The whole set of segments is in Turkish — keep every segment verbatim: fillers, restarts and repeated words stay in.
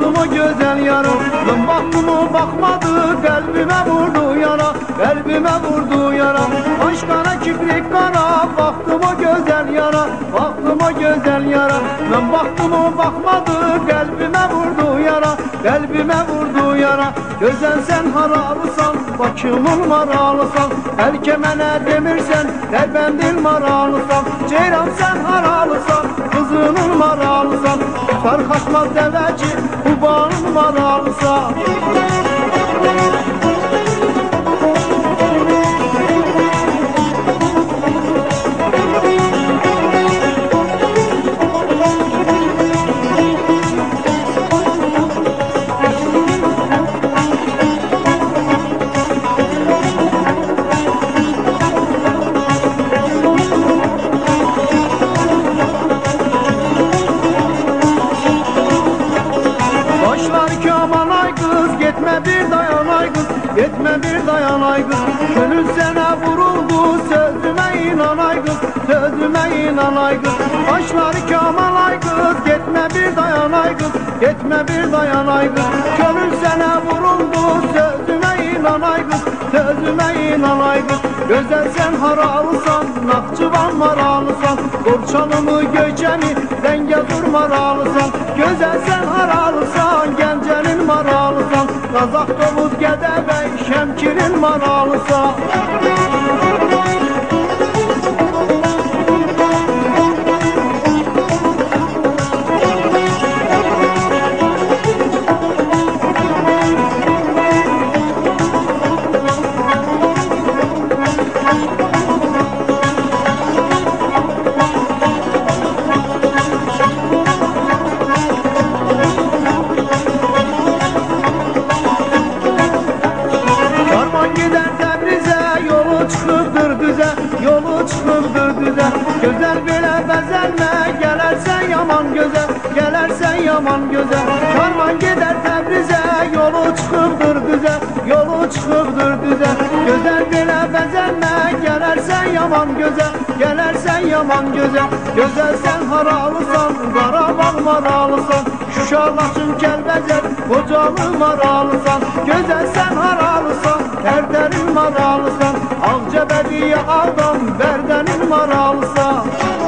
baktım o güzel yarım. Ben baktım o bakmadı, kalbime vurdu yara, kalbime vurdu yara. Aşkana kibrik kara, baktım o güzel yara, baktım o güzel yara. Ben baktım o bakmadı, kalbime vurdu yara, kalbime vurdu yara. Gözden sen haralısan, başımın maralısan, erkemene demirsen, derbendil maralısan. Ceyran sen haralısan, kızının maralısan, fark açmaz deveci, kubanın maralısan. Gitme bir dayan ay kız, gitme bir dayan ay kız. Gönül sana vuruldu, sözüme inan ay kız, sözüme inan ay kız. Başları Kamal ay kız, gitme bir dayan ay kız, gitme bir dayan ay kız. Gönül sana vuruldu, sözüme inan ay kız, sözüme inan ay kız. Güzel sen haralısan, Nakçıvan maralısan, Borçalımı Göçeni, Zengezur maralısan. Güzel sen haralısan, Gencenin maralısan, Kazak Tovuz Gedebey, Şemkir'in maralısan. Yolu çıkıptır düze, güzel bile bezelme, gelersen yaman göze, gelersen yaman göze. Karman gider Tebriz'e, yolu çıkıptır düze, yolu çıkıptır düze. Güzel bile bezelme, gelersen yaman göze, gelersen yaman göze. Güzel sen haralısan, Qarabağ maralısan, Şuşalaşın Kelbezer, Kocalı maralısan. Güzel sen haralısan, Terterin maralısan, Ağcabediye adam, Berdenin maralısan.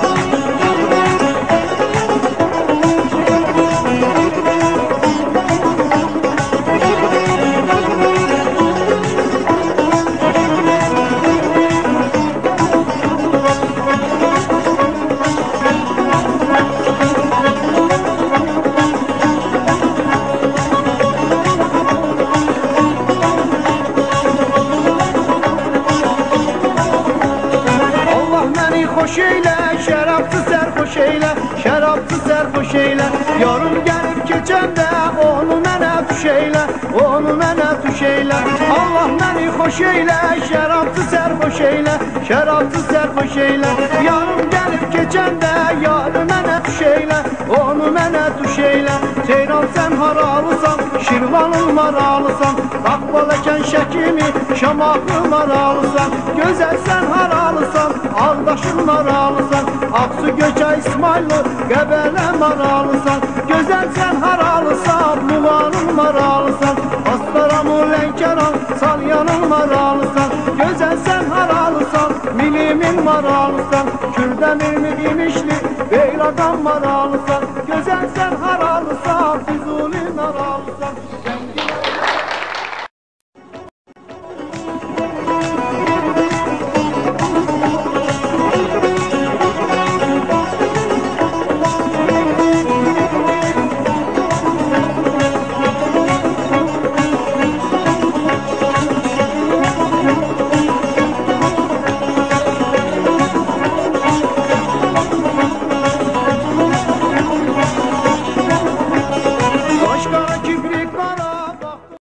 Hoş eyle, şərabçı sərxoş eyle, şərabçı sərxoş eyle. Yarım gəlib keçəndə onu mənə tuş eyle, onu mənə tuş eyle. Allah məni xoş eyle, şərabçı sərxoş eyle, şərabçı sərxoş eyle. Yarım gəlib keçəndə yarı mənə tuş eyle, onu mənə tuş eyle. Ceyran sən haralısan, Şirvanın maralısan, Qaqbaləkən Şəkimi, Şamaxı maralısan. Gözəl sən haralısan, Ağdaşın maralısan, Aksu Göçay İsmaylı, Qəbələ maralısan. Gözəl sən haralısan, Muvanın maralısan, Astaramı Lənkəran, Salyanın maralısan. Gözəl sən haralısan, Milimin maralısan, Kürdəmirmi İmişli, Beyradan maralısan.